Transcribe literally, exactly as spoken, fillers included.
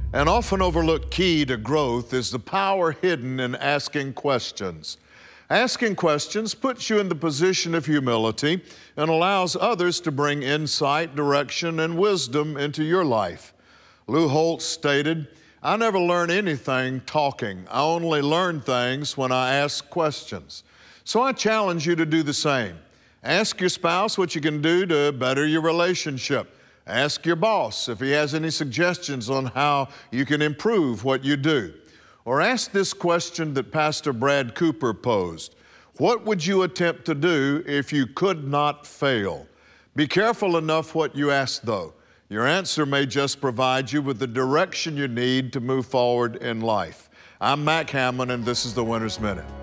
An often overlooked key to growth is the power hidden in asking questions. Asking questions puts you in the position of humility and allows others to bring insight, direction, and wisdom into your life. Lou Holtz stated, "I never learn anything talking. I only learn things when I ask questions." So I challenge you to do the same. Ask your spouse what you can do to better your relationship. Ask your boss if he has any suggestions on how you can improve what you do. Or ask this question that Pastor Brad Cooper posed. What would you attempt to do if you could not fail? Be careful enough what you ask, though. Your answer may just provide you with the direction you need to move forward in life. I'm Mac Hammond, and this is the Winner's Minute.